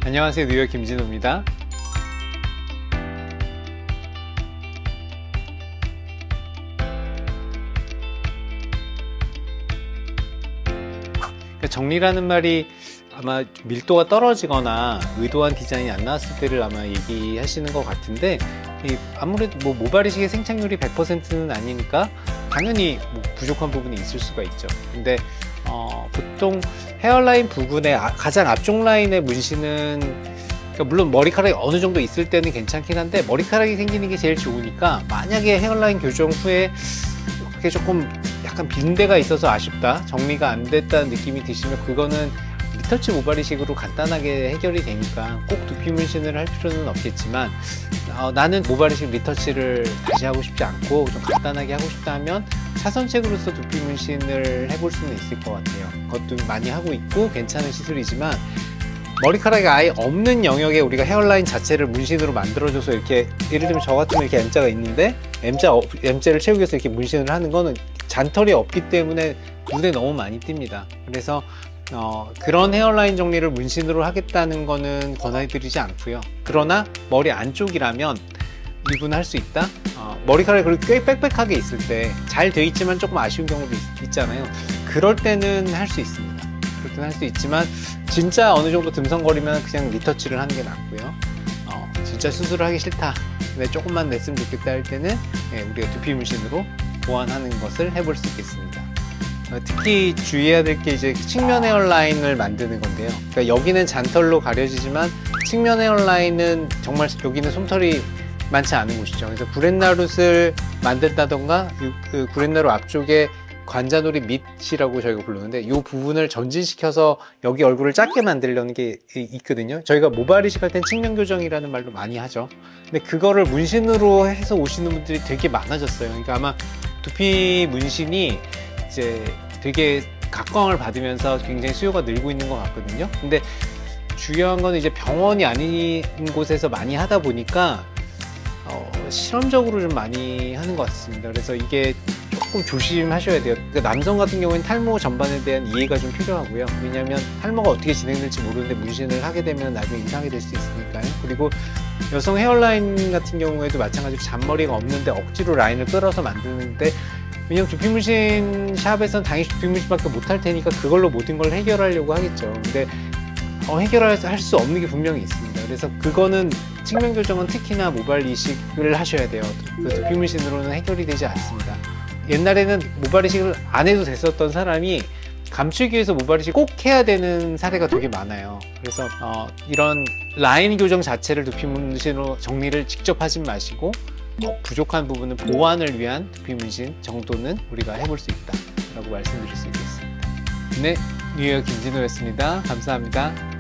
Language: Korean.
안녕하세요, 뉴욕 김진호입니다. 정리라는 말이 아마 밀도가 떨어지거나 의도한 디자인이 안 나왔을 때를 아마 얘기하시는 것 같은데, 아무래도 뭐 모발 이식의 생착률이 100%는 아니니까 당연히 뭐 부족한 부분이 있을 수가 있죠. 근데 보통 헤어라인 부분의 가장 앞쪽 라인의 문신은, 그러니까 물론 머리카락이 어느 정도 있을 때는 괜찮긴 한데, 머리카락이 생기는 게 제일 좋으니까 만약에 헤어라인 교정 후에 그게 조금 약간 빈대가 있어서 아쉽다, 정리가 안 됐다는 느낌이 드시면 그거는 리터치 모발 이식으로 간단하게 해결이 되니까 꼭 두피 문신을 할 필요는 없겠지만, 나는 모발 이식 리터치를 다시 하고 싶지 않고 좀 간단하게 하고 싶다 하면 차선책으로서 두피 문신을 해볼 수는 있을 것 같아요. 그것도 많이 하고 있고 괜찮은 시술이지만, 머리카락이 아예 없는 영역에 우리가 헤어라인 자체를 문신으로 만들어줘서 이렇게, 예를 들면 저 같으면 이렇게 M자가 있는데 M자를 채우기 위해서 이렇게 문신을 하는 거는 잔털이 없기 때문에 눈에 너무 많이 띕니다. 그래서 그런 헤어라인 정리를 문신으로 하겠다는 거는 권해드리지 않고요. 그러나 머리 안쪽이라면 이분 할 수 있다? 머리카락이 그렇게 꽤 빽빽하게 있을 때, 잘 돼 있지만 조금 아쉬운 경우도 있잖아요. 그럴 때는 할 수 있습니다. 그럴 때는 할 수 있지만, 진짜 어느 정도 듬성거리면 그냥 리터치를 하는 게 낫고요. 진짜 수술을 하기 싫다, 근데 조금만 냈으면 좋겠다 할 때는 우리가 두피 문신으로 보완하는 것을 해볼 수 있겠습니다. 특히 주의해야 될 게 이제 측면 헤어라인을 만드는 건데요. 그러니까 여기는 잔털로 가려지지만 측면 헤어라인은 정말 여기는 솜털이 많지 않은 곳이죠. 그래서 구렛나룻을 만든다던가, 그 구렛나룻 앞쪽에 관자놀이 밑이라고 저희가 부르는데, 이 부분을 전진시켜서 여기 얼굴을 작게 만들려는 게 있거든요. 저희가 모발 이식할 땐 측면 교정이라는 말도 많이 하죠. 근데 그거를 문신으로 해서 오시는 분들이 되게 많아졌어요. 그러니까 아마 두피 문신이 이제 되게 각광을 받으면서 굉장히 수요가 늘고 있는 것 같거든요. 근데 중요한 건 이제 병원이 아닌 곳에서 많이 하다 보니까 실험적으로 좀 많이 하는 것 같습니다. 그래서 이게 조금 조심하셔야 돼요. 그러니까 남성 같은 경우에는 탈모 전반에 대한 이해가 좀 필요하고요. 왜냐하면 탈모가 어떻게 진행될지 모르는데 문신을 하게 되면 나중에 이상이 될 수 있으니까요. 그리고 여성 헤어라인 같은 경우에도 마찬가지로 잔머리가 없는데 억지로 라인을 끌어서 만드는데, 왜냐면 두피 문신 샵에서는 당연히 두피 문신밖에 못할 테니까 그걸로 모든 걸 해결하려고 하겠죠. 근데 해결할 수 없는 게 분명히 있습니다. 그래서 그거는 측면 교정은 특히나 모발 이식을 하셔야 돼요. 그 두피 문신으로는 해결이 되지 않습니다. 옛날에는 모발 이식을 안 해도 됐었던 사람이 감추기 위해서 모발 이식 꼭 해야 되는 사례가 되게 많아요. 그래서 이런 라인 교정 자체를 두피 문신으로 정리를 직접 하진 마시고, 부족한 부분은 보완을 위한 두피 문신 정도는 우리가 해볼 수 있다 라고 말씀드릴 수 있겠습니다. 네, 뉴욕 김진호였습니다. 감사합니다.